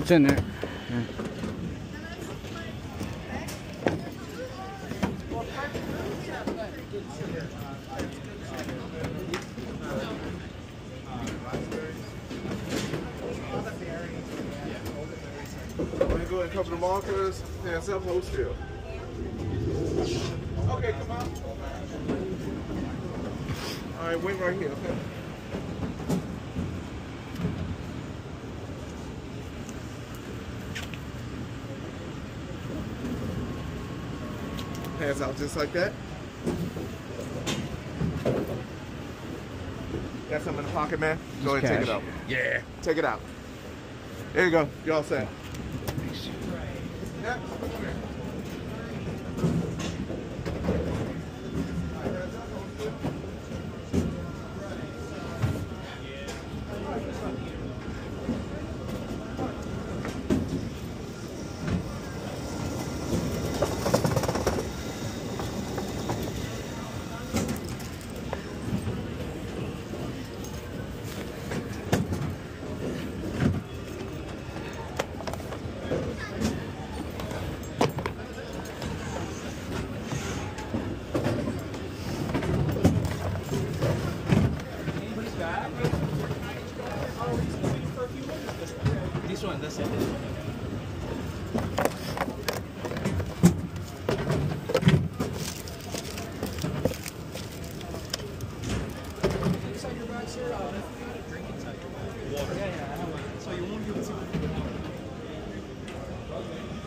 It's in there. Yeah. I'm going to go ahead and cover the markers. Hands up, hold still. Okay, come on. All right, wait right here, okay? Hands out just like that. Got something in the pocket, man? Go ahead and take it out. Yeah, take it out. There you go. You all set. Yeah. This one, that's it. Inside your bag, sir, if you got a drink inside your bag. Water. Yeah, I have one. So you won't be able to see the